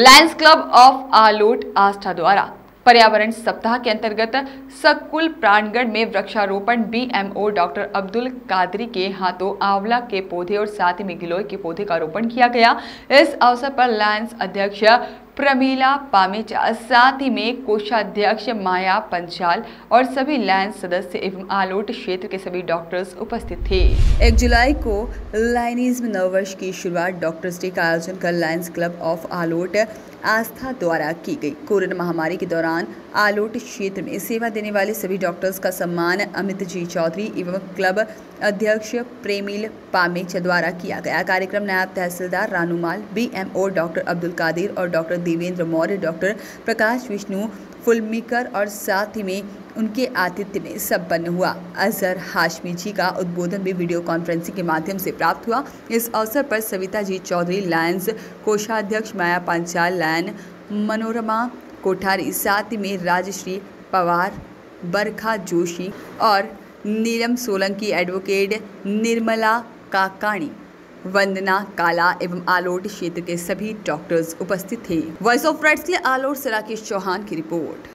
Lions Club of Alot Aastha द्वारा पर्यावरण सप्ताह के अंतर्गत सकुल प्राणगढ़ में वृक्षारोपण बीएमओ डॉक्टर अब्दुल कादरी के हाथों आंवला के पौधे और साथ ही में गिलोय के पौधे का रोपण किया गया। इस अवसर पर लायंस अध्यक्ष प्रमीला पामेचा, साथ ही में कोषाध्यक्ष माया पंचाल और सभी लायंस सदस्य एवं आलोट क्षेत्र के सभी डॉक्टर्स उपस्थित थे। 1 जुलाई को लायनिज्म नववर्ष की शुरुआत डॉक्टर्स डे का आयोजन कर Lions Club of Alot Aastha द्वारा की गई। कोरोना महामारी के दौरान आलोट क्षेत्र में सेवा देने वाले सभी डॉक्टर्स का सम्मान अमित जी चौधरी एवं क्लब अध्यक्ष प्रेमिल पामेचा द्वारा किया गया। कार्यक्रम नायब तहसीलदार रानूमाल, बीएमओ डॉक्टर अब्दुल कादिर और डॉक्टर देवेंद्र मौर्य, डॉक्टर प्रकाश विष्णु फुलमीकर और साथ ही में उनके आतिथ्य में संपन्न हुआ। अजहर हाशमी जी का उद्बोधन भी वीडियो कॉन्फ्रेंसिंग के माध्यम से प्राप्त हुआ। इस अवसर पर सविता जी चौधरी लायंस कोषाध्यक्ष, माया पांचाल लायन, मनोरमा कोठारी, साथ ही में राजश्री पवार, बरखा जोशी और नीलम सोलंकी, एडवोकेट निर्मला काकाणी, वंदना काला एवं आलोट क्षेत्र के सभी डॉक्टर्स उपस्थित थे। वॉइस ऑफ राइट्स के लिए आलोट से राकेश चौहान की रिपोर्ट।